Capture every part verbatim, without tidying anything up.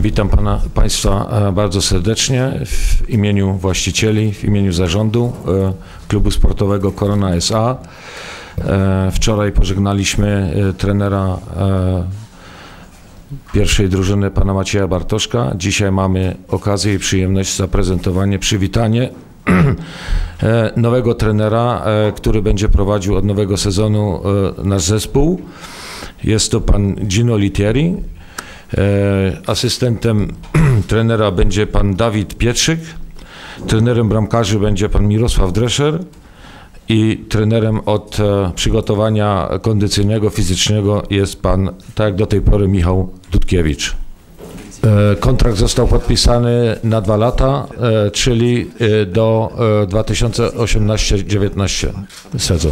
Witam pana, Państwa bardzo serdecznie w imieniu właścicieli, w imieniu zarządu Klubu Sportowego Korona S A. Wczoraj pożegnaliśmy trenera pierwszej drużyny, pana Macieja Bartoszka. Dzisiaj mamy okazję i przyjemność zaprezentowanie, przywitanie nowego trenera, który będzie prowadził od nowego sezonu nasz zespół. Jest to pan Gino Lettieri. Asystentem trenera będzie pan Dawid Pietrzyk. Trenerem bramkarzy będzie pan Mirosław Drescher. I trenerem od przygotowania kondycyjnego, fizycznego jest pan, tak jak do tej pory, Michał Dudkiewicz. Kontrakt został podpisany na dwa lata, czyli do dwa tysiące osiemnasty dziewiętnasty sezon.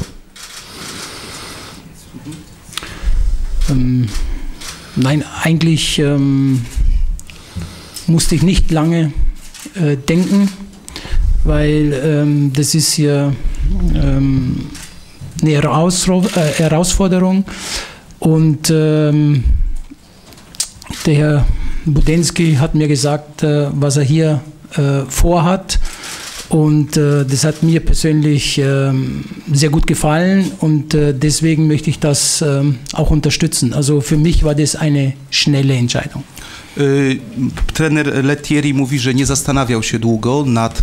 Um, nein, eigentlich um, musste ich nicht lange uh, denken, weil um, das ist hier um, eine Herausforderung und um, der Herr Budenski hat mir gesagt, uh, was er hier uh, vorhat. Und äh, das hat mir persönlich äh, sehr gut gefallen und äh, deswegen möchte ich das äh, auch unterstützen. Also für mich war das eine schnelle Entscheidung. Y, trener Lettieri mówi, że nie zastanawiał się długo nad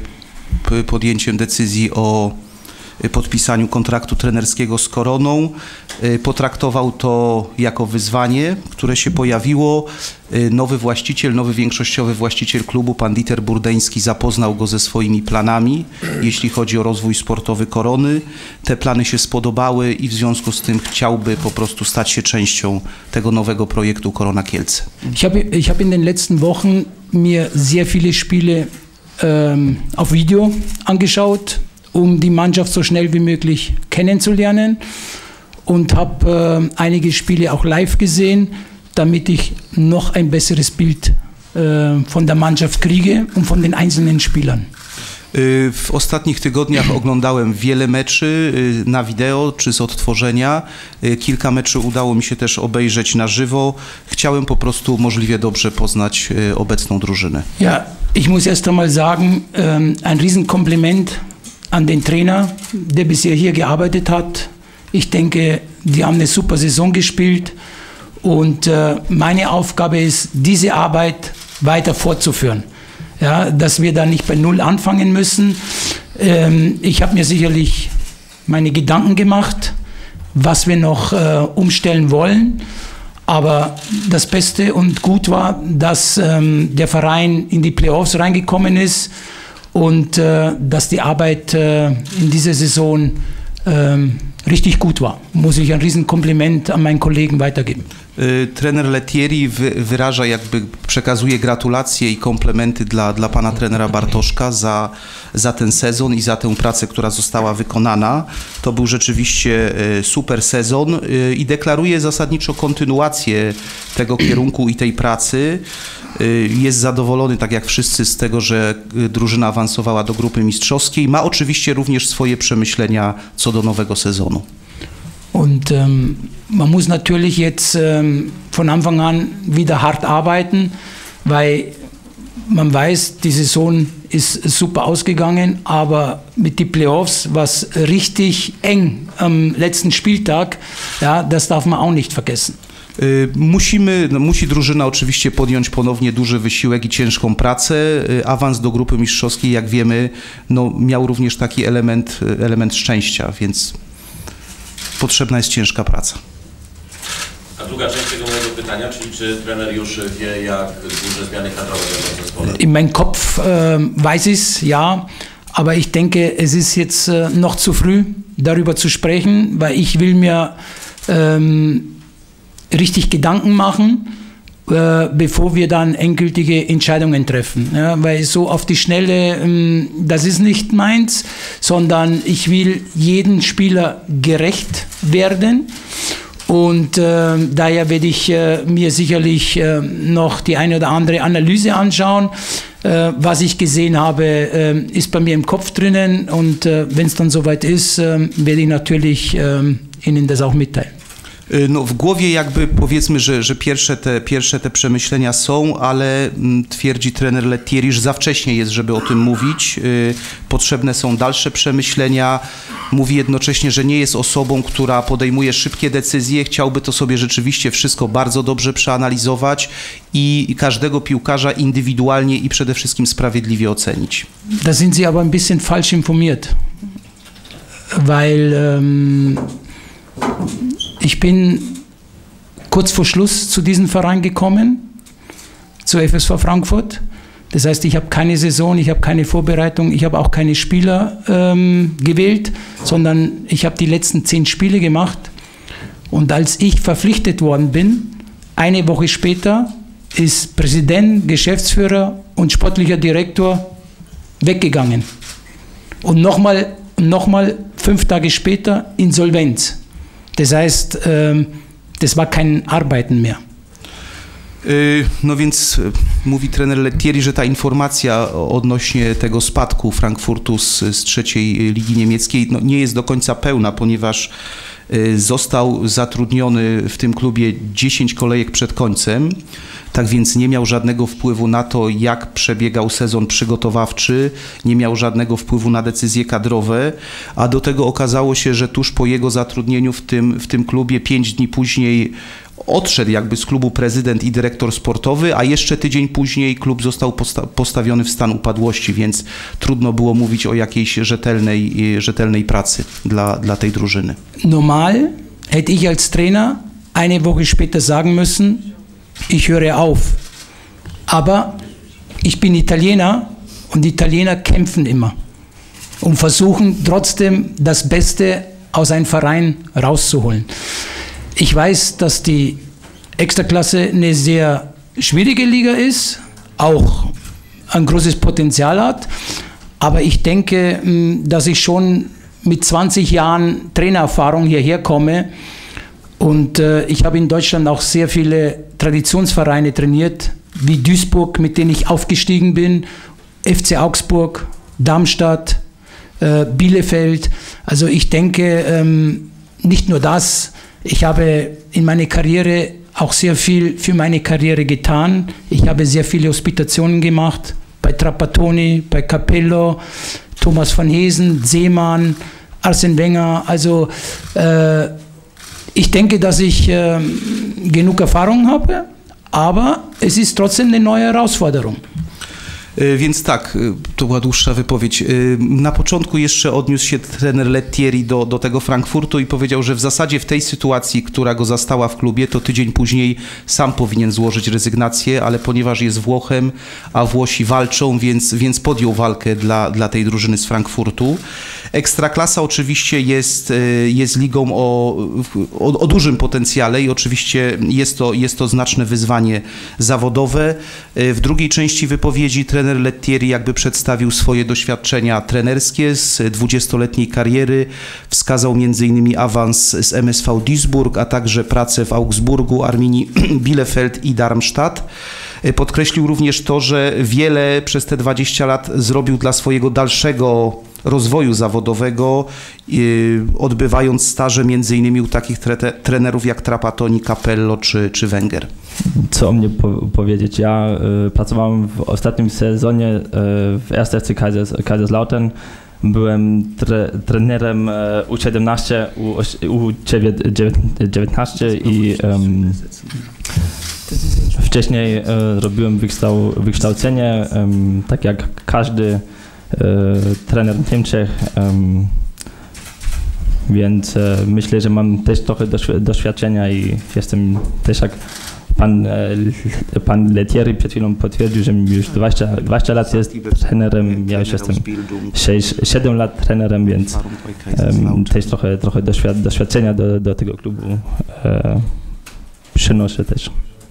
y, podjęciem decyzji o podpisaniu kontraktu trenerskiego z Koroną. Potraktował to jako wyzwanie, które się pojawiło. Nowy właściciel, nowy większościowy właściciel klubu, pan Dieter Burdeński, zapoznał go ze swoimi planami, jeśli chodzi o rozwój sportowy Korony. Te plany się spodobały i w związku z tym chciałby po prostu stać się częścią tego nowego projektu Korona Kielce. Ich habe ich habe in den letzten Wochen mir sehr viele Spiele ähm, auf Video angeschaut, um die Mannschaft so schnell wie möglich kennenzulernen und habe äh, einige Spiele auch live gesehen, damit ich noch ein besseres Bild äh, von der Mannschaft kriege und von den einzelnen Spielern. W ostatnich tygodniach oglądałem wiele meczy na wideo czy z odtworzenia. Kilka meczy udało mi się też obejrzeć na żywo. Chciałem po prostu możliwie dobrze poznać obecną drużynę. Ja, ich muss erst einmal sagen, ein Riesenkompliment an den Trainer, der bisher hier gearbeitet hat. Ich denke, die haben eine super Saison gespielt und äh, meine Aufgabe ist, diese Arbeit weiter fortzuführen. Ja, dass wir da nicht bei Null anfangen müssen. Ähm, ich habe mir sicherlich meine Gedanken gemacht, was wir noch äh, umstellen wollen. Aber das Beste und gut war, dass ähm, der Verein in die Playoffs reingekommen ist und äh, dass die Arbeit äh, in dieser Saison äh, richtig gut war. Muss ich ein Riesenkompliment an meinen Kollegen weitergeben. Trener Lettieri wyraża, jakby przekazuje gratulacje i komplementy dla, dla pana trenera Bartoszka za, za ten sezon i za tę pracę, która została wykonana. To był rzeczywiście super sezon i deklaruje zasadniczo kontynuację tego kierunku i tej pracy. Jest zadowolony, tak jak wszyscy, z tego, że drużyna awansowała do grupy mistrzowskiej. Ma oczywiście również swoje przemyślenia co do nowego sezonu. Und ähm, man muss natürlich jetzt ähm, von Anfang an wieder hart arbeiten, weil man weiß, die Saison ist super ausgegangen, aber mit den Playoffs war es richtig eng am letzten Spieltag. Ja, das darf man auch nicht vergessen. Musimy, no, musi drużyna oczywiście podjąć ponownie duży wysiłek i ciężką pracę. Awans do grupy mistrzowskiej, jak wiemy, no, miał również taki element, element szczęścia, więc potrzebna jest ciężka praca. A druga część tego mojego pytania, czyli czy trener już wie, jak duże zmiany kadrowe będą w zespole? In meinem Kopf äh, weiß ich es, ja, aber ich denke, es ist jetzt äh, noch zu früh, darüber zu sprechen, weil ich will mir ähm, richtig Gedanken machen, äh, bevor wir dann endgültige Entscheidungen treffen. Ja, weil so auf die Schnelle, ähm, das ist nicht meins, sondern ich will jeden Spieler gerecht werden. Und äh, daher werde ich äh, mir sicherlich äh, noch die eine oder andere Analyse anschauen. Äh, was ich gesehen habe, äh, ist bei mir im Kopf drinnen. Und äh, wenn es dann soweit ist, äh, werde ich natürlich äh, Ihnen das auch mitteilen. No, w głowie jakby powiedzmy, że, że pierwsze, te, pierwsze te przemyślenia są, ale m, twierdzi trener Lettieri, że za wcześnie jest, żeby o tym mówić. Y, potrzebne są dalsze przemyślenia. Mówi jednocześnie, że nie jest osobą, która podejmuje szybkie decyzje. Chciałby to sobie rzeczywiście wszystko bardzo dobrze przeanalizować i, i każdego piłkarza indywidualnie i przede wszystkim sprawiedliwie ocenić. Da sind Sie aber ein bisschen falsch informiert, weil ähm, ich bin kurz vor Schluss zu diesem Verein gekommen, zu F S V Frankfurt. Das heißt, ich habe keine Saison, ich habe keine Vorbereitung, ich habe auch keine Spieler ähm, gewählt, sondern ich habe die letzten zehn Spiele gemacht. Und als ich verpflichtet worden bin, eine Woche später ist Präsident, Geschäftsführer und sportlicher Direktor weggegangen. Und nochmal noch mal fünf Tage später Insolvenz. Das heißt, das war kein Arbeiten mehr. No więc mówi trener Lettieri, że ta informacja odnośnie tego spadku Frankfurtu z, z trzeciej ligi niemieckiej no, nie jest do końca pełna, ponieważ został zatrudniony w tym klubie dziesięć kolejek przed końcem, tak więc nie miał żadnego wpływu na to, jak przebiegał sezon przygotowawczy, nie miał żadnego wpływu na decyzje kadrowe, a do tego okazało się, że tuż po jego zatrudnieniu w tym, w tym klubie, pięć dni później odszedł jakby z klubu prezydent i dyrektor sportowy, a jeszcze tydzień później klub został posta postawiony w stan upadłości, więc trudno było mówić o jakiejś rzetelnej, rzetelnej pracy dla, dla tej drużyny. Normal hätte ich als Trainer eine Woche später sagen müssen, ich höre auf. Aber ich bin Italiener und Italiener kämpfen immer und versuchen trotzdem das Beste aus einem Verein rauszuholen. Ich weiß, dass die Extraklasse eine sehr schwierige Liga ist, auch ein großes Potenzial hat, aber ich denke, dass ich schon mit zwanzig Jahren Trainererfahrung hierher komme und äh, ich habe in Deutschland auch sehr viele Traditionsvereine trainiert, wie Duisburg, mit denen ich aufgestiegen bin, F C Augsburg, Darmstadt, äh, Bielefeld. Also ich denke, ähm, nicht nur das, ich habe in meiner Karriere auch sehr viel für meine Karriere getan. Ich habe sehr viele Hospitationen gemacht, bei Trapattoni, bei Capello, Thomas van Heesen, Seemann, Arsene Wenger. Also äh, ich denke, dass ich äh, genug Erfahrung habe, aber es ist trotzdem eine neue Herausforderung. Więc tak, to była dłuższa wypowiedź. Na początku jeszcze odniósł się trener Lettieri do, do tego Frankfurtu i powiedział, że w zasadzie w tej sytuacji, która go zastała w klubie, to tydzień później sam powinien złożyć rezygnację, ale ponieważ jest Włochem, a Włosi walczą, więc, więc podjął walkę dla, dla tej drużyny z Frankfurtu. Ekstraklasa oczywiście jest, jest ligą o, o, o dużym potencjale i oczywiście jest to, jest to znaczne wyzwanie zawodowe. W drugiej części wypowiedzi trener Lettieri jakby przedstawił swoje doświadczenia trenerskie z dwudziestoletniej kariery. Wskazał między innymi awans z M S V Duisburg, a także pracę w Augsburgu, Arminii Bielefeld i Darmstadt. Podkreślił również to, że wiele przez te dwadzieścia lat zrobił dla swojego dalszego rozwoju zawodowego, odbywając staże między innymi u takich tre trenerów jak Trapattoni, Capello czy, czy Wenger. Co o mnie po powiedzieć? Ja y, pracowałem w ostatnim sezonie y, w Erster F C Kaisers, Kaiserslautern. Byłem tre, trenerem y, U siedemnaście, U dziewiętnaście i um, wcześniej y, robiłem wykształ, wykształcenie, um, tak jak każdy y, trener w Niemczech. Um, więc y, myślę, że mam też trochę doświadczenia i jestem też jak Pan, pan Lettieri przed chwilą potwierdził, że już dwadzieścia, dwadzieścia lat jest trenerem, ja już jestem sześć, siedem lat trenerem, więc um, też trochę, trochę doświad, doświadczenia do, do tego klubu e, przynoszę też.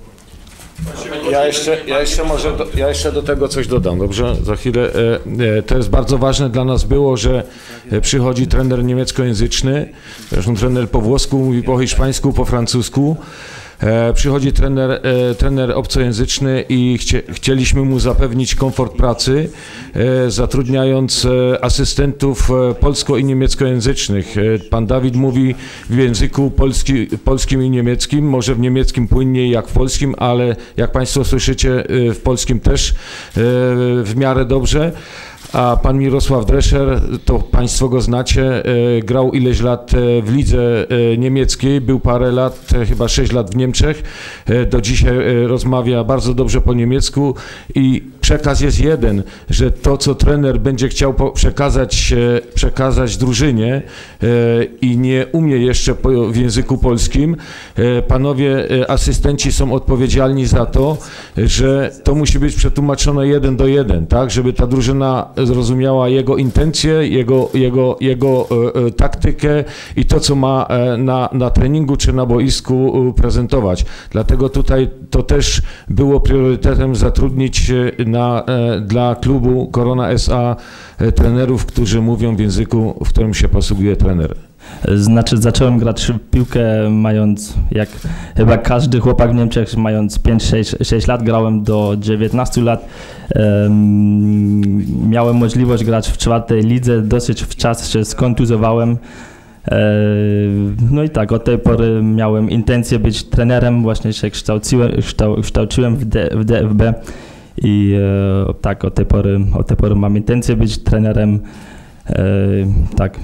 Ja jeszcze, ja jeszcze może do, ja jeszcze do tego coś dodam, dobrze? Za chwilę. E, e, to jest bardzo ważne dla nas było, że przychodzi trener niemieckojęzyczny, zresztą trener po włosku mówi po hiszpańsku, po francusku. E, przychodzi trener, e, trener obcojęzyczny i chcie, chcieliśmy mu zapewnić komfort pracy, e, zatrudniając e, asystentów e, polsko- i niemieckojęzycznych. E, pan Dawid mówi w języku polski, polskim i niemieckim, może w niemieckim płynniej jak w polskim, ale jak Państwo słyszycie, e, w polskim też e, w miarę dobrze. A pan Mirosław Drescher, to Państwo go znacie, e, grał ileś lat e, w lidze e, niemieckiej, był parę lat, e, chyba sześć lat w Niemczech, e, do dzisiaj e, rozmawia bardzo dobrze po niemiecku i przekaz jest jeden, że to, co trener będzie chciał po, przekazać, e, przekazać drużynie e, i nie umie jeszcze po, w języku polskim, e, panowie e, asystenci są odpowiedzialni za to, że to musi być przetłumaczone jeden do jeden, tak, żeby ta drużyna zrozumiała jego intencje, jego, jego, jego e, e, taktykę i to, co ma e, na, na treningu czy na boisku e, prezentować. Dlatego tutaj to też było priorytetem zatrudnić na, e, dla klubu Korona S A e, trenerów, którzy mówią w języku, w którym się posługuje trener. Znaczy zacząłem grać w piłkę mając, jak chyba każdy chłopak w Niemczech, mając pięć sześć lat, grałem do dziewiętnastu lat. Um, miałem możliwość grać w czwartej lidze, dosyć w czas się skontuzowałem. Um, no i tak, od tej pory miałem intencję być trenerem, właśnie się kształciłem, kształ, kształciłem w, D, w D F B i e, tak, od tej pory, od tej pory mam intencję być trenerem. E, tak.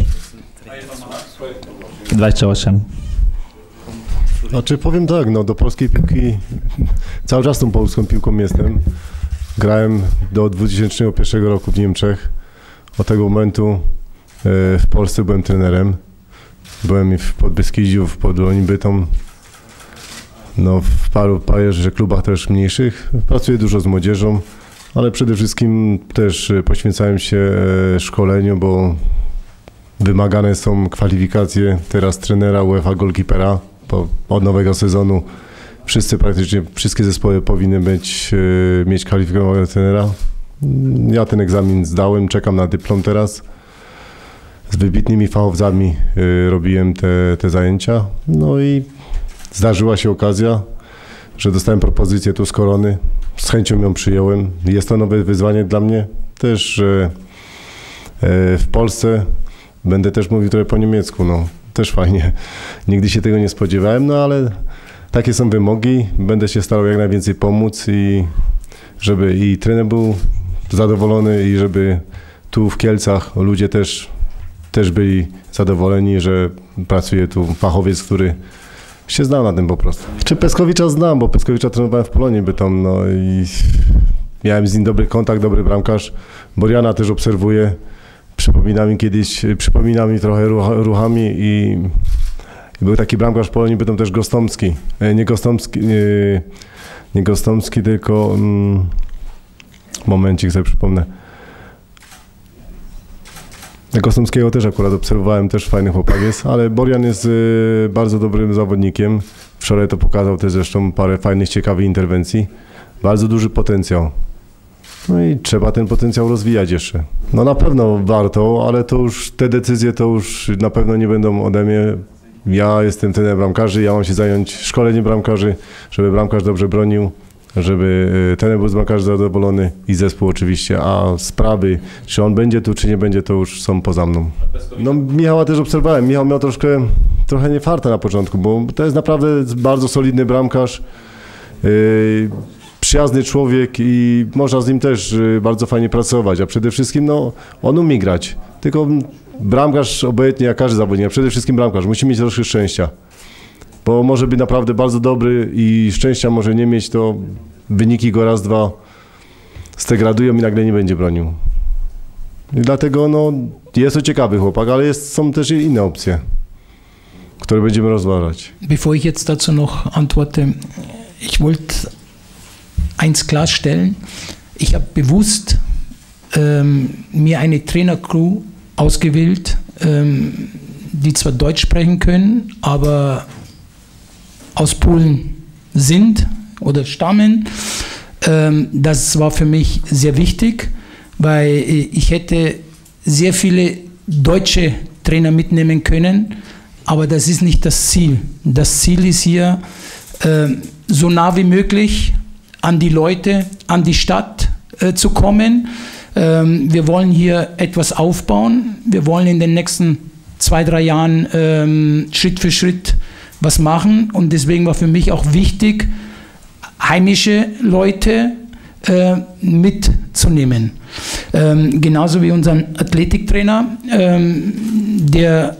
dwadzieścia osiem. Znaczy powiem tak, no do polskiej piłki, cały czas tą polską piłką jestem. Grałem do dwa tysiące pierwszego roku w Niemczech. Od tego momentu w Polsce byłem trenerem. Byłem w Podbeskidziu, w Podoloni Bytom, no w paru, parę klubach też mniejszych. Pracuję dużo z młodzieżą, ale przede wszystkim też poświęcałem się szkoleniu, bo wymagane są kwalifikacje teraz trenera UEFA Goalkeepera, bo od nowego sezonu wszyscy, praktycznie wszystkie zespoły powinny być, e, mieć kwalifikowanego trenera. Ja ten egzamin zdałem, czekam na dyplom teraz. Z wybitnymi fachowcami e, robiłem te, te zajęcia. No i zdarzyła się okazja, że dostałem propozycję tu z Korony. Z chęcią ją przyjąłem. Jest to nowe wyzwanie dla mnie. Też, że e, w Polsce będę też mówił trochę po niemiecku, no też fajnie. Nigdy się tego nie spodziewałem, no ale takie są wymogi. Będę się starał jak najwięcej pomóc i żeby i trener był zadowolony i żeby tu w Kielcach ludzie też, też byli zadowoleni, że pracuje tu fachowiec, który się zna na tym po prostu. Czy Peskowicza znam, bo Peskowicza trenowałem w Polonii Bytom, no i miałem z nim dobry kontakt, dobry bramkarz. Boriana też obserwuję. Przypomina mi kiedyś, przypomina mi trochę ruch, ruchami i, i był taki bramkarz Polonii Bytom też Gostomski. Nie Gostomski, nie, nie Gostomski, tylko mm, momencik sobie przypomnę. Gostomskiego też akurat obserwowałem, też fajny chłopak jest, ale Borian jest y, bardzo dobrym zawodnikiem. Wczoraj to pokazał też zresztą parę fajnych, ciekawych interwencji. Bardzo duży potencjał. No i trzeba ten potencjał rozwijać jeszcze. No na pewno warto, ale to już te decyzje to już na pewno nie będą ode mnie. Ja jestem trenerem bramkarzy, ja mam się zająć szkoleniem bramkarzy, żeby bramkarz dobrze bronił, żeby trener był z bramkarzy zadowolony i zespół oczywiście, a sprawy, czy on będzie tu, czy nie będzie, to już są poza mną. No Michała też obserwowałem, Michał miał troszkę, trochę nie farta na początku, bo to jest naprawdę bardzo solidny bramkarz. Yy, przyjazny człowiek i można z nim też bardzo fajnie pracować, a przede wszystkim no, on umie grać. Tylko bramkarz obojętnie jak każdy zawodnik, a przede wszystkim bramkarz musi mieć troszkę szczęścia, bo może być naprawdę bardzo dobry i szczęścia może nie mieć, to wyniki go raz, dwa zdegradują i nagle nie będzie bronił. I dlatego no, jest to ciekawy chłopak, ale jest, są też inne opcje, które będziemy rozważać. Bevor ich jetzt dazu noch antworte, ich wollte eins klarstellen, ich habe bewusst ähm, mir eine Trainercrew ausgewählt, ähm, die zwar Deutsch sprechen können, aber aus Polen sind oder stammen. Ähm, das war für mich sehr wichtig, weil ich hätte sehr viele deutsche Trainer mitnehmen können, aber das ist nicht das Ziel. Das Ziel ist hier, äh, so nah wie möglich an die Leute, an die Stadt äh, zu kommen. Ähm, wir wollen hier etwas aufbauen. Wir wollen in den nächsten zwei, drei Jahren ähm, Schritt für Schritt was machen. Und deswegen war für mich auch wichtig, heimische Leute äh, mitzunehmen. Ähm, genauso wie unseren Athletiktrainer, ähm, der,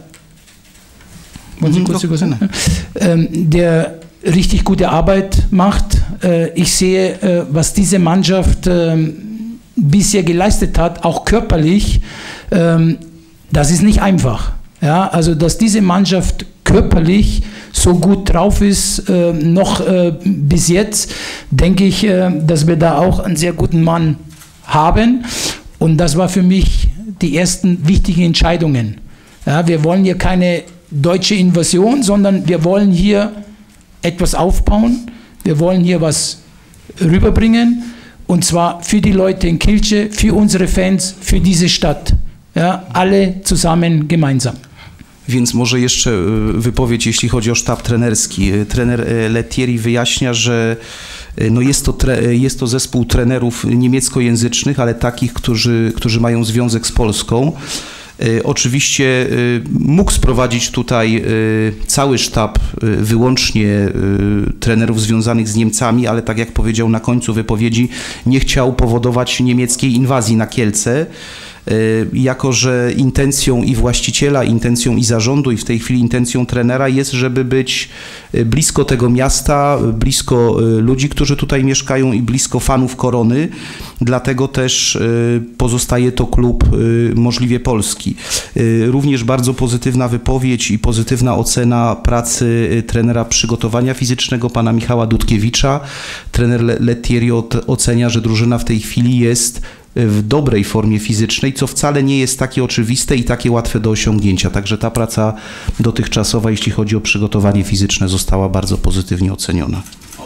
wollen Sie kurz was sagen? Ähm, der richtig gute Arbeit macht. Äh, ich sehe, äh, was diese Mannschaft äh, bisher geleistet hat, auch körperlich, äh, das ist nicht einfach. Ja, also dass diese Mannschaft körperlich so gut drauf ist, äh, noch äh, bis jetzt, denke ich, äh, dass wir da auch einen sehr guten Mann haben. Und das war für mich die ersten wichtigen Entscheidungen. Ja, wir wollen hier keine deutsche Invasion, sondern wir wollen hier etwas aufbauen. Wir wollen hier was rüberbringen. Und zwar für die Leute in Kielce, für unsere Fans, für diese Stadt. Ja, alle zusammen gemeinsam. Więc może jeszcze wypowiedź, jeśli chodzi o sztab trenerski. Trener Lettieri wyjaśnia, że no jest, to tre, jest to zespół trenerów niemieckojęzycznych, ale takich, którzy, którzy mają związek z Polską. Oczywiście mógł sprowadzić tutaj cały sztab wyłącznie trenerów związanych z Niemcami, ale tak jak powiedział na końcu wypowiedzi, nie chciał powodować niemieckiej inwazji na Kielce. Jako że intencją i właściciela, intencją i zarządu i w tej chwili intencją trenera jest, żeby być blisko tego miasta, blisko ludzi, którzy tutaj mieszkają i blisko fanów Korony. Dlatego też pozostaje to klub możliwie polski. Również bardzo pozytywna wypowiedź i pozytywna ocena pracy trenera przygotowania fizycznego, pana Michała Dudkiewicza. Trener Lettieri ocenia, że drużyna w tej chwili jest w dobrej formie fizycznej, co wcale nie jest takie oczywiste i takie łatwe do osiągnięcia. Także ta praca dotychczasowa, jeśli chodzi o przygotowanie fizyczne, została bardzo pozytywnie oceniona.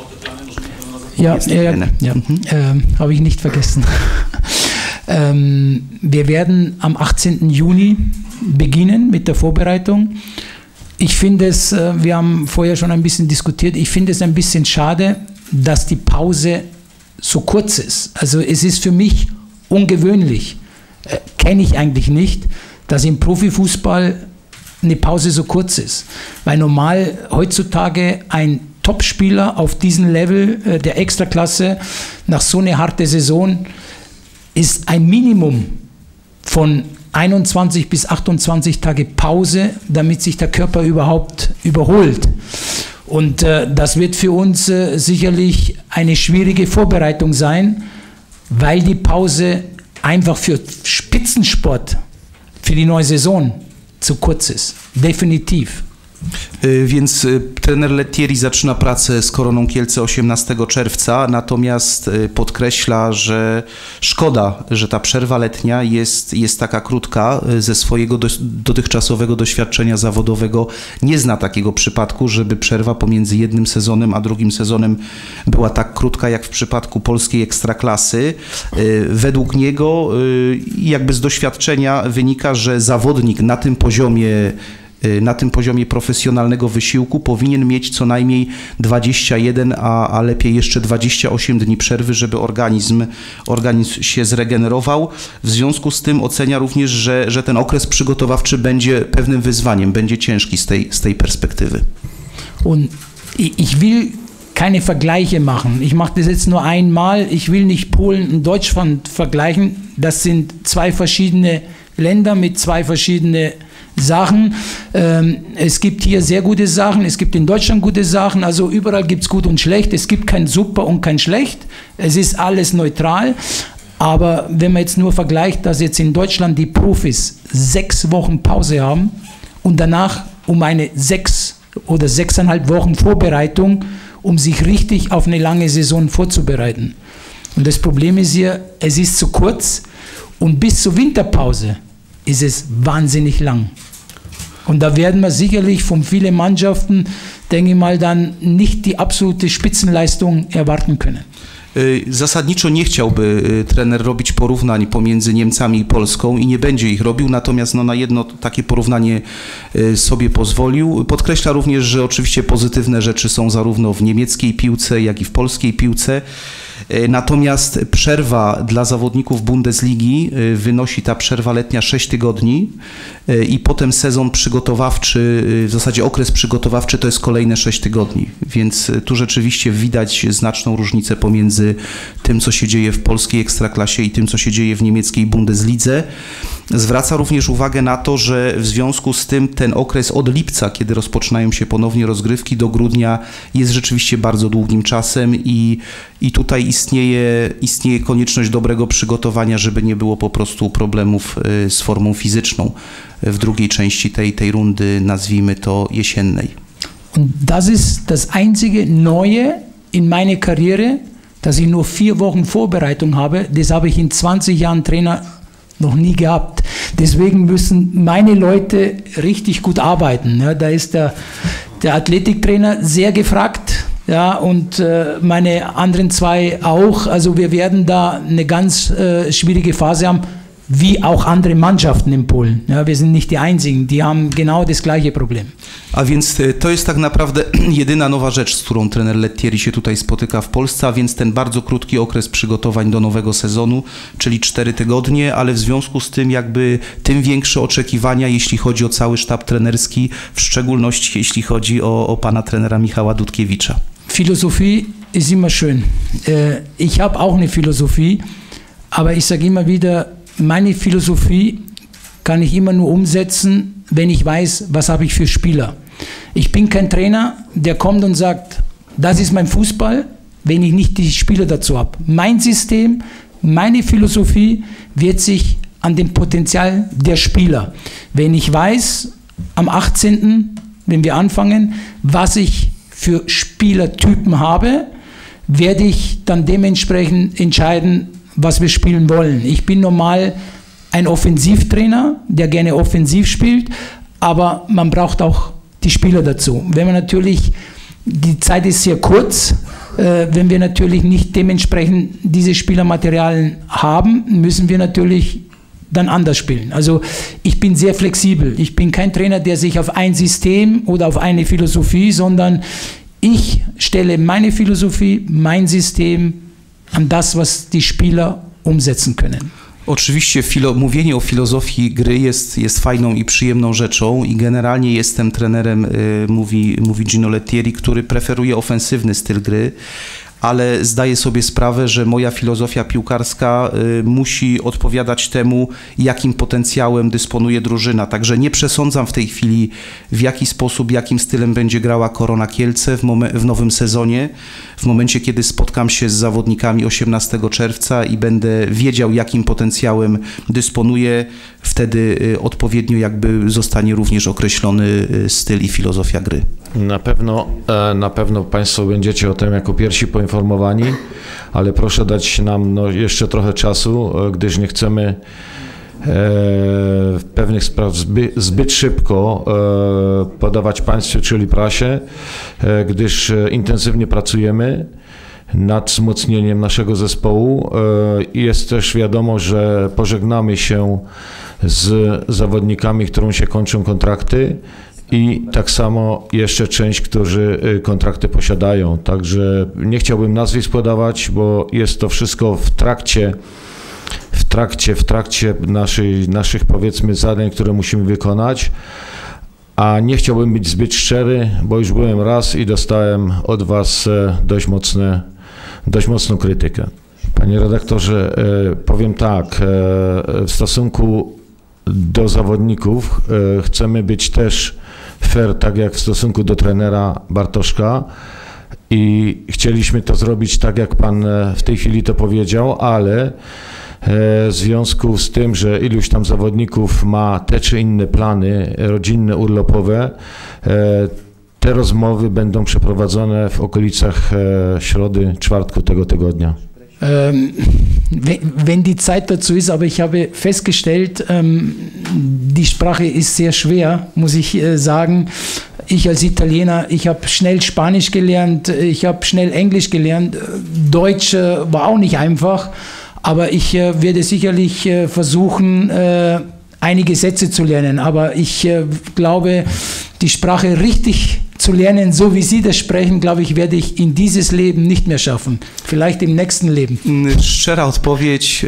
Ja, ja, ja, ja. Ähm, habe ich nicht vergessen. ähm, wir werden am achtzehnten Juni beginnen mit der Vorbereitung. Ich finde es, wir haben vorher schon ein bisschen diskutiert, ich finde es ein bisschen schade, dass die Pause so kurz ist. Also es ist für mich ungewöhnlich, äh, kenne ich eigentlich nicht, dass im Profifußball eine Pause so kurz ist. Weil normal heutzutage ein Topspieler auf diesem Level äh, der Extraklasse nach so einer harten Saison ist ein Minimum von einundzwanzig bis achtundzwanzig Tage Pause, damit sich der Körper überhaupt überholt. Und äh, das wird für uns äh, sicherlich eine schwierige Vorbereitung sein, weil die Pause einfach für Spitzensport, für die neue Saison zu kurz ist. Definitiv. Więc trener Lettieri zaczyna pracę z Koroną Kielce osiemnastego czerwca, natomiast podkreśla, że szkoda, że ta przerwa letnia jest, jest taka krótka. Ze swojego do, dotychczasowego doświadczenia zawodowego nie zna takiego przypadku, żeby przerwa pomiędzy jednym sezonem a drugim sezonem była tak krótka jak w przypadku polskiej ekstraklasy. Według niego jakby z doświadczenia wynika, że zawodnik na tym poziomie na tym poziomie profesjonalnego wysiłku powinien mieć co najmniej dwadzieścia jeden, a, a lepiej jeszcze dwadzieścia osiem dni przerwy, żeby organizm, organizm się zregenerował. W związku z tym ocenia również, że, że ten okres przygotowawczy będzie pewnym wyzwaniem, będzie ciężki z tej, z tej perspektywy. Und ich will keine Vergleiche machen. Ich mache das jetzt nur einmal. Ich will nicht Polen und Deutschland vergleichen. Das sind zwei verschiedene Länder mit zwei verschiedenen Sachen. Ähm, es gibt hier sehr gute Sachen, es gibt in Deutschland gute Sachen, also überall gibt es gut und schlecht, es gibt kein super und kein schlecht, es ist alles neutral, aber wenn man jetzt nur vergleicht, dass jetzt in Deutschland die Profis sechs Wochen Pause haben und danach um eine sechs oder sechseinhalb Wochen Vorbereitung, um sich richtig auf eine lange Saison vorzubereiten. Und das Problem ist hier, es ist zu kurz und bis zur Winterpause ist es wahnsinnig lang. Und da werden wir sicherlich von vielen Mannschaften, denke ich mal, dann nicht die absolute Spitzenleistung erwarten können. Zasadniczo nie chciałby trener robić porównań pomiędzy Niemcami i Polską i nie będzie ich robił, natomiast no, na jedno takie porównanie sobie pozwolił. Podkreśla również, że oczywiście pozytywne rzeczy są zarówno w niemieckiej piłce, jak i w polskiej piłce. Natomiast przerwa dla zawodników Bundesligi wynosi ta przerwa letnia sześć tygodni i potem sezon przygotowawczy, w zasadzie okres przygotowawczy to jest kolejne sześć tygodni, więc tu rzeczywiście widać znaczną różnicę pomiędzy tym, co się dzieje w polskiej ekstraklasie i tym, co się dzieje w niemieckiej Bundeslidze. Zwraca również uwagę na to, że w związku z tym ten okres od lipca, kiedy rozpoczynają się ponownie rozgrywki, do grudnia jest rzeczywiście bardzo długim czasem i, i tutaj istnieje, istnieje konieczność dobrego przygotowania, żeby nie było po prostu problemów z formą fizyczną w drugiej części tej, tej rundy, nazwijmy to jesiennej. Und das ist das einzige Neue in meiner Karriere, dass ich nur vier Wochen Vorbereitung habe. Das habe ich in zwanzig Jahren Trainer noch nie gehabt. Deswegen müssen meine Leute richtig gut arbeiten. Ja, da ist der, der Athletiktrainer sehr gefragt, ja, und äh, meine anderen zwei auch. Also wir werden da eine ganz äh, schwierige Phase haben, wie auch andere Mannschaften in Polen. Ja, wir sind nicht die Einzigen, die haben genau das gleiche Problem. A więc to jest tak naprawdę jedyna nowa rzecz, z którą trener Lettieri się tutaj spotyka w Polsce, a więc ten bardzo krótki okres przygotowań do nowego sezonu, czyli cztery tygodnie, ale w związku z tym jakby tym większe oczekiwania, jeśli chodzi o cały sztab trenerski, w szczególności jeśli chodzi o, o pana trenera Michała Dudkiewicza. Philosophie ist immer schön. Ich habe auch eine Philosophie, aber ich sage immer wieder, meine Philosophie kann ich immer nur umsetzen, wenn ich weiß, was habe ich für Spieler. Ich bin kein Trainer, der kommt und sagt, das ist mein Fußball, wenn ich nicht die Spieler dazu habe. Mein System, meine Philosophie wird sich an dem Potenzial der Spieler. Wenn ich weiß, am achtzehnten, wenn wir anfangen, was ich für Spielertypen habe, werde ich dann dementsprechend entscheiden, was wir spielen wollen. Ich bin normal ein Offensivtrainer, der gerne offensiv spielt, aber man braucht auch die Spieler dazu. Wenn man natürlich, die Zeit ist sehr kurz, äh, wenn wir natürlich nicht dementsprechend diese Spielermaterialien haben, müssen wir natürlich dann anders spielen. Also ich bin sehr flexibel. Ich bin kein Trainer, der sich auf ein System oder auf eine Philosophie, sondern ich stelle meine Philosophie, mein System an das, was die Spieler umsetzen können. Oczywiście filo, mówienie o filozofii gry jest, jest fajną i przyjemną rzeczą i generalnie jestem trenerem, y, mówi, mówi Gino Lettieri, który preferuje ofensywny styl gry, ale zdaję sobie sprawę, że moja filozofia piłkarska y, musi odpowiadać temu, jakim potencjałem dysponuje drużyna. Także nie przesądzam w tej chwili, w jaki sposób, jakim stylem będzie grała Korona Kielce w, momen- w nowym sezonie. W momencie, kiedy spotkam się z zawodnikami osiemnastego czerwca i będę wiedział, jakim potencjałem dysponuje, wtedy y, odpowiednio jakby zostanie również określony y, styl i filozofia gry. Na pewno, na pewno Państwo będziecie o tym jako pierwsi poinformowani, ale proszę dać nam no, jeszcze trochę czasu, gdyż nie chcemy e, pewnych spraw zbyt, zbyt szybko e, podawać Państwu, czyli prasie, e, gdyż intensywnie pracujemy nad wzmocnieniem naszego zespołu i e, jest też wiadomo, że pożegnamy się z zawodnikami, którym się kończą kontrakty. I tak samo jeszcze część, którzy kontrakty posiadają. Także nie chciałbym nazwisk podawać, bo jest to wszystko w trakcie, w trakcie, w trakcie naszej, naszych powiedzmy zadań, które musimy wykonać. A nie chciałbym być zbyt szczery, bo już byłem raz i dostałem od Was dość mocne, dość mocną krytykę. Panie redaktorze, powiem tak, w stosunku do zawodników chcemy być też fair, tak jak w stosunku do trenera Bartoszka i chcieliśmy to zrobić tak, jak Pan w tej chwili to powiedział, ale w związku z tym, że iluś tam zawodników ma te czy inne plany rodzinne, urlopowe, te rozmowy będą przeprowadzone w okolicach środy, czwartku tego tygodnia. Ähm, wenn die Zeit dazu ist, aber ich habe festgestellt, ähm, die Sprache ist sehr schwer, muss ich äh, sagen. ich als Italiener, ich habe schnell Spanisch gelernt, ich habe schnell Englisch gelernt, Deutsch war auch nicht einfach, aber ich werde sicherlich versuchen, einige Sätze zu lernen, aber ich glaube, die Sprache richtig zu lernen, so wie Sie das sprechen, glaube ich, werde ich in dieses Leben nicht mehr schaffen. Vielleicht im nächsten Leben. Szczera odpowiedź.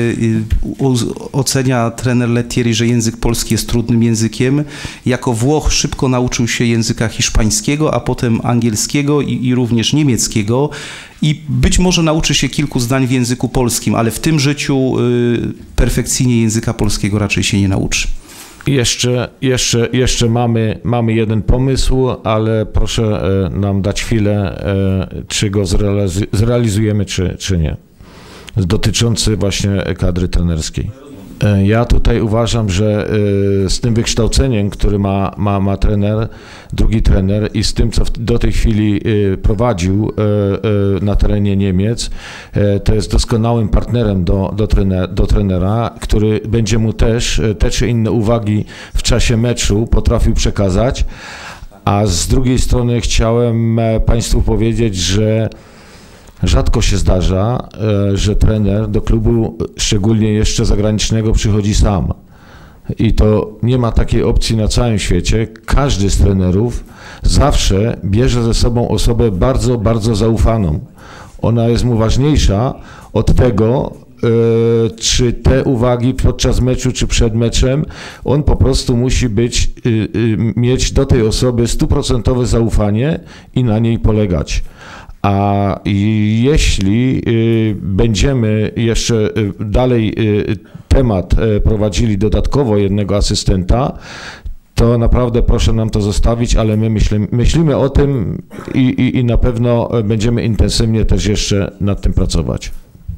Ocenia trener Lettieri, że język polski jest trudnym językiem. Jako Włoch szybko nauczył się języka hiszpańskiego, a potem angielskiego i, i również niemieckiego. I być może nauczy się kilku zdań w języku polskim, ale w tym życiu perfekcyjnie języka polskiego raczej się nie nauczy. Jeszcze, jeszcze, jeszcze mamy, mamy jeden pomysł, ale proszę nam dać chwilę, czy go zrealizujemy, czy, czy nie. Dotyczący właśnie kadry trenerskiej. Ja tutaj uważam, że z tym wykształceniem, który ma, ma, ma trener, drugi trener i z tym, co do tej chwili prowadził na terenie Niemiec, to jest doskonałym partnerem do, do, trener, do trenera, który będzie mu też te czy inne uwagi w czasie meczu potrafił przekazać. A z drugiej strony chciałem Państwu powiedzieć, że rzadko się zdarza, że trener do klubu, szczególnie jeszcze zagranicznego, przychodzi sam. I to nie ma takiej opcji na całym świecie. Każdy z trenerów zawsze bierze ze sobą osobę bardzo, bardzo zaufaną. Ona jest mu ważniejsza od tego, czy te uwagi podczas meczu, czy przed meczem, on po prostu musi być, mieć do tej osoby stuprocentowe zaufanie i na niej polegać. A jeśli będziemy jeszcze dalej temat prowadzili dodatkowo jednego asystenta, to naprawdę proszę nam to zostawić, ale my myślimy, myślimy o tym i, i, i na pewno będziemy intensywnie też jeszcze nad tym pracować.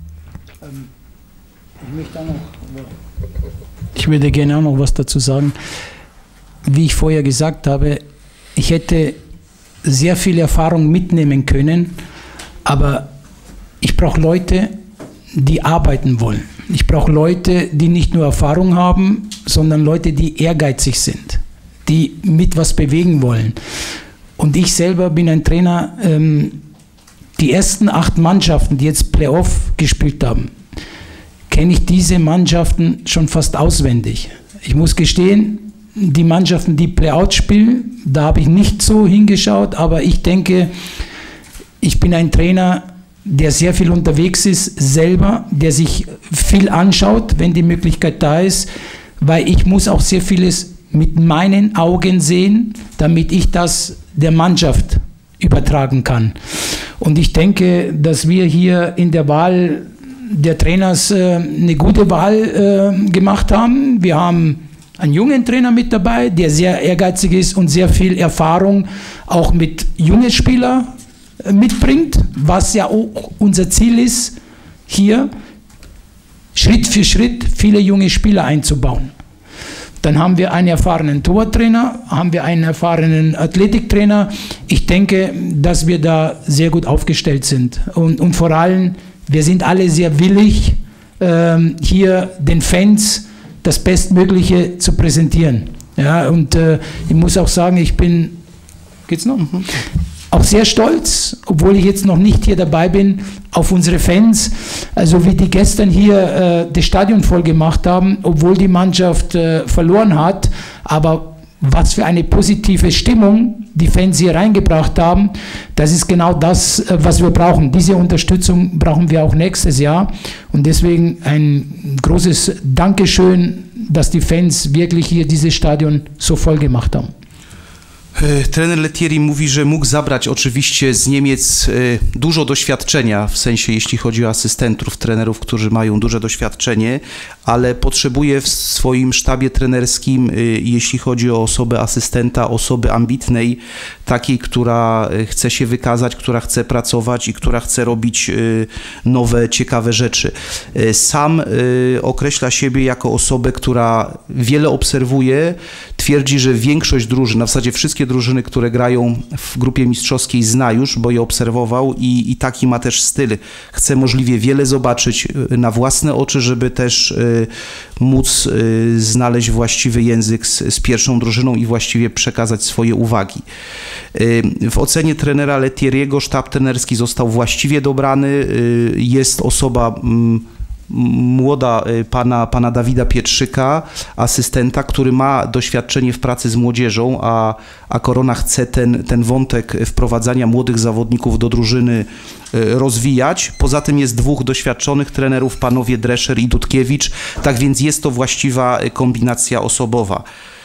Ich würde gerne auch noch was dazu sagen. Wie ich vorher gesagt habe, ich hätte sehr viel Erfahrung mitnehmen können, aber ich brauche Leute, die arbeiten wollen. Ich brauche Leute, die nicht nur Erfahrung haben, sondern Leute, die ehrgeizig sind, die mit was bewegen wollen. Und ich selber bin ein Trainer, ähm, die ersten acht Mannschaften, die jetzt Playoff gespielt haben, kenne ich diese Mannschaften schon fast auswendig. Ich muss gestehen, die Mannschaften, die Playout spielen, da habe ich nicht so hingeschaut, aber ich denke, ich bin ein Trainer, der sehr viel unterwegs ist, selber, der sich viel anschaut, wenn die Möglichkeit da ist, weil ich muss auch sehr vieles mit meinen Augen sehen, damit ich das der Mannschaft übertragen kann. Und ich denke, dass wir hier in der Wahl der Trainers äh, eine gute Wahl äh, gemacht haben. Wir haben einen jungen Trainer mit dabei, der sehr ehrgeizig ist und sehr viel Erfahrung auch mit jungen Spielern mitbringt, was ja auch unser Ziel ist, hier Schritt für Schritt viele junge Spieler einzubauen. Dann haben wir einen erfahrenen Torwarttrainer, haben wir einen erfahrenen Athletiktrainer. Ich denke, dass wir da sehr gut aufgestellt sind. Und, und vor allem, wir sind alle sehr willig, ähm, hier den Fans das Bestmögliche zu präsentieren. Ja, und äh, ich muss auch sagen, ich bin, geht's noch? Mhm. Auch sehr stolz, obwohl ich jetzt noch nicht hier dabei bin, auf unsere Fans, also wie die gestern hier äh, das Stadion voll gemacht haben, obwohl die Mannschaft äh, verloren hat, aber was für eine positive Stimmung die Fans hier reingebracht haben, das ist genau das, äh, was wir brauchen. Diese Unterstützung brauchen wir auch nächstes Jahr und deswegen ein großes Dankeschön, dass die Fans wirklich hier dieses Stadion so voll gemacht haben. Trener Lettieri mówi, że mógł zabrać oczywiście z Niemiec dużo doświadczenia, w sensie jeśli chodzi o asystentów, trenerów, którzy mają duże doświadczenie, ale potrzebuje w swoim sztabie trenerskim, jeśli chodzi o osobę asystenta, osoby ambitnej, takiej, która chce się wykazać, która chce pracować i która chce robić nowe, ciekawe rzeczy. Sam określa siebie jako osobę, która wiele obserwuje, twierdzi, że większość drużyn, na w zasadzie wszystkie drużyny, które grają w grupie mistrzowskiej, zna już, bo je obserwował i, i taki ma też styl. Chce możliwie wiele zobaczyć na własne oczy, żeby też y, móc y, znaleźć właściwy język z, z pierwszą drużyną i właściwie przekazać swoje uwagi. Y, w ocenie trenera Lettieriego sztab trenerski został właściwie dobrany. Y, jest osoba mm, młoda pana, pana Dawida Pietrzyka, asystenta, który ma doświadczenie w pracy z młodzieżą, a, a Korona chce ten, ten wątek wprowadzania młodych zawodników do drużyny rozwijać. Poza tym jest dwóch doświadczonych trenerów, panowie Drescher i Dudkiewicz, tak więc jest to właściwa kombinacja osobowa.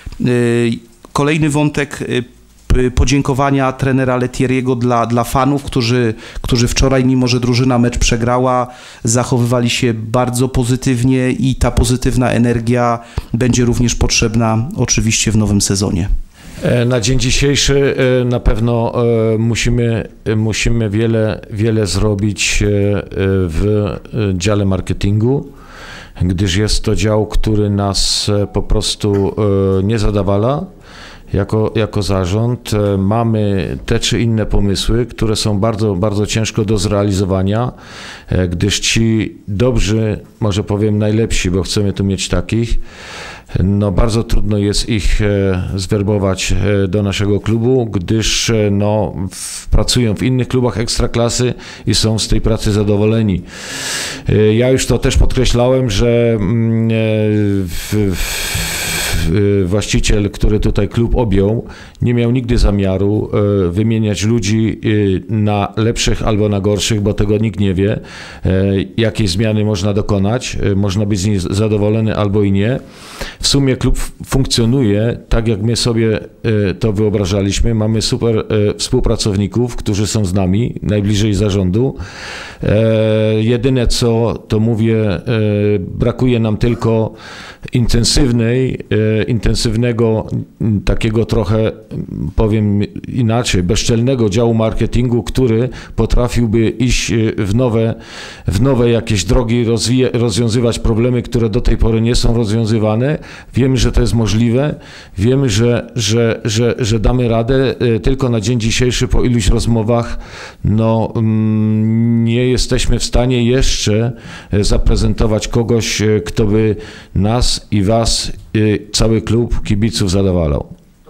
Kolejny wątek, podziękowania trenera Lettieriego dla, dla fanów, którzy, którzy wczoraj, mimo że drużyna mecz przegrała, zachowywali się bardzo pozytywnie i ta pozytywna energia będzie również potrzebna oczywiście w nowym sezonie. Na dzień dzisiejszy na pewno musimy, musimy wiele, wiele zrobić w dziale marketingu, gdyż jest to dział, który nas po prostu nie zadawala. Jako, jako zarząd mamy te czy inne pomysły, które są bardzo, bardzo ciężko do zrealizowania, gdyż ci dobrzy, może powiem najlepsi, bo chcemy tu mieć takich, no bardzo trudno jest ich zwerbować do naszego klubu, gdyż no, w, pracują w innych klubach ekstraklasy i są z tej pracy zadowoleni. Ja już to też podkreślałem, że w, w, właściciel, który tutaj klub objął, nie miał nigdy zamiaru wymieniać ludzi na lepszych albo na gorszych, bo tego nikt nie wie, jakiej zmiany można dokonać. Można być z niej zadowolony albo i nie. W sumie klub funkcjonuje tak, jak my sobie to wyobrażaliśmy. Mamy super współpracowników, którzy są z nami, najbliżej zarządu. Jedyne co, to mówię, brakuje nam tylko intensywnej, intensywnego, takiego trochę, powiem inaczej, bezczelnego działu marketingu, który potrafiłby iść w nowe, w nowe jakieś drogi, rozwija, rozwiązywać problemy, które do tej pory nie są rozwiązywane. Wiemy, że to jest możliwe, wiemy, że, że, że, że damy radę, tylko na dzień dzisiejszy po iluś rozmowach no, nie jesteśmy w stanie jeszcze zaprezentować kogoś, kto by nas i was, cały klub kibiców zadowalał.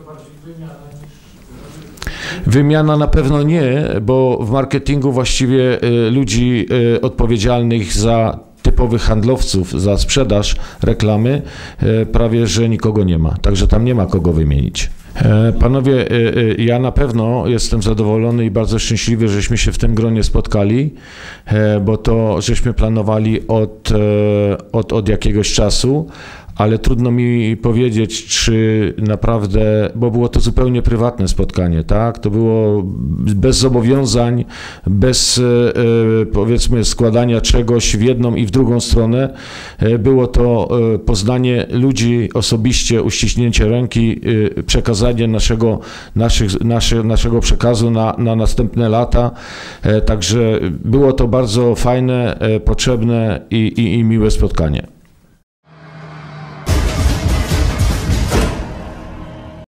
Wymiana na pewno nie, bo w marketingu właściwie ludzi odpowiedzialnych za typowych handlowców, za sprzedaż reklamy prawie że nikogo nie ma, także tam nie ma kogo wymienić. Panowie, ja na pewno jestem zadowolony i bardzo szczęśliwy, żeśmy się w tym gronie spotkali, bo to żeśmy planowali od, od, od jakiegoś czasu, ale trudno mi powiedzieć, czy naprawdę, bo było to zupełnie prywatne spotkanie, tak? To było bez zobowiązań, bez powiedzmy składania czegoś w jedną i w drugą stronę. Było to poznanie ludzi osobiście, uściśnięcie ręki, przekazanie naszego, naszych, nasze, naszego przekazu na, na następne lata. Także było to bardzo fajne, potrzebne i, i, i miłe spotkanie.